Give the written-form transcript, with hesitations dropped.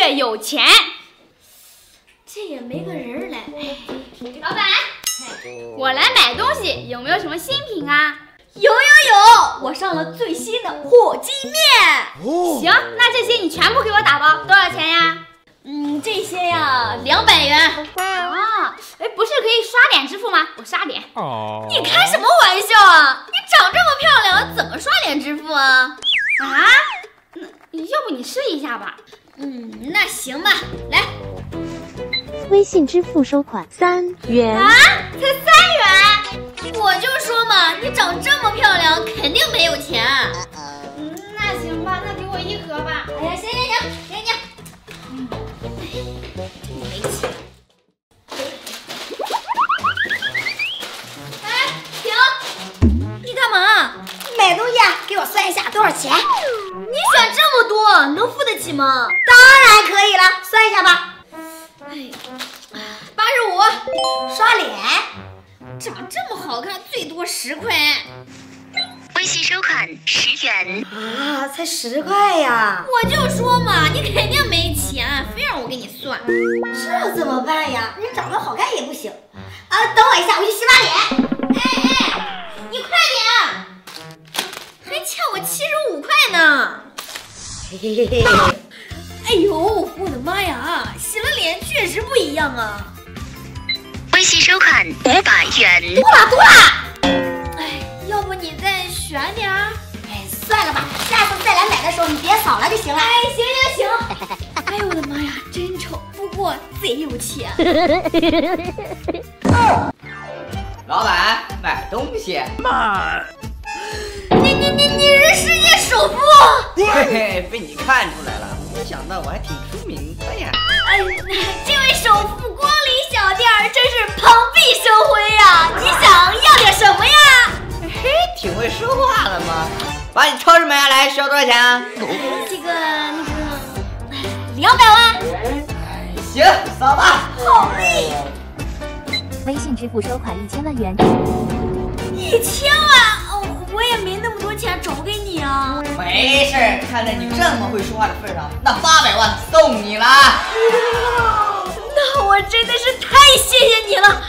越有钱。 这也没个人来。 老板，我来买东西，有没有什么新品啊？ 有，我上了最新的火鸡面。 行，那这些你全部给我打包，多少钱呀？ 这些呀，200元。 啊，哎，不是可以刷脸支付吗？我刷脸。 哦， 你开什么玩笑啊？你长这么漂亮，怎么刷脸支付啊？ 啊？要不你试一下吧。 那行吧，来。 微信支付收款3元。 啊，才3元？我就说嘛，你长这么漂亮，肯定没有钱。 那行吧，那给我1盒吧。 哎呀，行，给你。没钱。哎，停！你干嘛？ 买东西啊，给我算一下多少钱？ 你选这么多，能付得起吗？ 当然可以了，算一下吧。 哎，85。 刷脸， 长这么好看，最多10块。 微信收款10元。 啊，才10块呀！ 我就说嘛，你肯定没钱，非让我给你算。 这怎么办呀？人长得好看也不行。啊，等我一下，我去洗把脸。 哎，你快点！还欠我75块呢。 嘿嘿嘿。 哎呦，我的妈呀！洗了脸确实不一样啊。 微信收款500元。 多了。 哎，要不你再选点儿？ 哎，算了吧，下次再来买的时候你别扫了就行了。 哎，行。哎呦我的妈呀，真丑，不过贼有钱。 老板，买东西。 慢。 你是世界首富？ 嘿嘿，被你看出来了，没想到我还挺出名的呀。 哎，这位首富光临小店儿，真是蓬荜生辉呀！你想要点什么呀？ 嘿，挺会说话的嘛。把你超市买下来需要多少钱啊？ 这个200万。 行，扫吧。 好嘞。 微信支付收款1000万元。 1000万？我也没那么多钱找给你啊。 没事，看在你这么会说话的份上，那800万送你了。 那我真的是太谢谢你了，